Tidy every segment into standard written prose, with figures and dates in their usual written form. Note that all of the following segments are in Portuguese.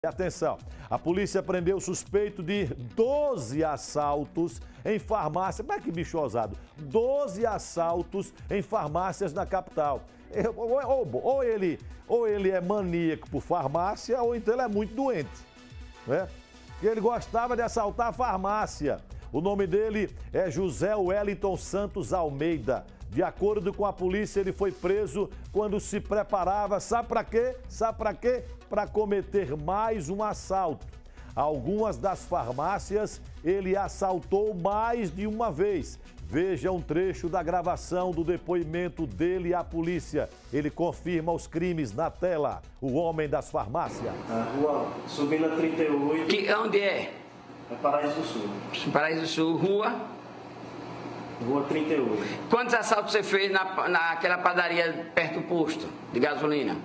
Atenção, a polícia prendeu o suspeito de 12 assaltos em farmácia. Mas que bicho ousado, 12 assaltos em farmácias na capital. Ou ele é maníaco por farmácia, ou então ele é muito doente, né? Porque ele gostava de assaltar a farmácia. O nome dele é José Wellington Santos Almeida. De acordo com a polícia, ele foi preso quando se preparava, sabe para quê? Sabe para quê? Para cometer mais um assalto. Algumas das farmácias ele assaltou mais de uma vez. Veja um trecho da gravação do depoimento dele à polícia. Ele confirma os crimes na tela. O homem das farmácias. A rua subindo a 38. Onde é? É Paraíso do Sul. Paraíso do Sul, Rua 38. Quantos assaltos você fez naquela padaria perto do posto de gasolina?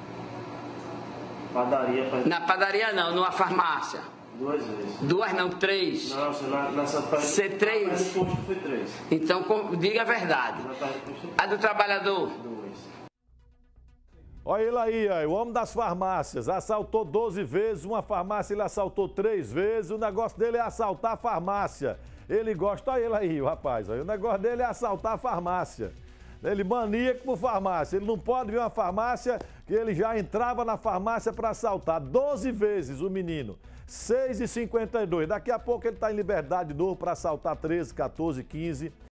Padaria. Na padaria não, numa farmácia. 2 vezes. 2 não, 3. Não, nessa Você 3? Perto do posto foi 3. Então diga a verdade. A do trabalhador? 2. Olha ele aí, ó, o homem das farmácias. Assaltou 12 vezes, uma farmácia ele assaltou 3 vezes. O negócio dele é assaltar a farmácia. Ele gosta, olha ele aí, o rapaz. O negócio dele é assaltar a farmácia. Ele maníaco por farmácia. Ele não pode ver uma farmácia que ele já entrava na farmácia para assaltar. 12 vezes o menino. 6h52. Daqui a pouco ele está em liberdade de novo para assaltar 13, 14, 15.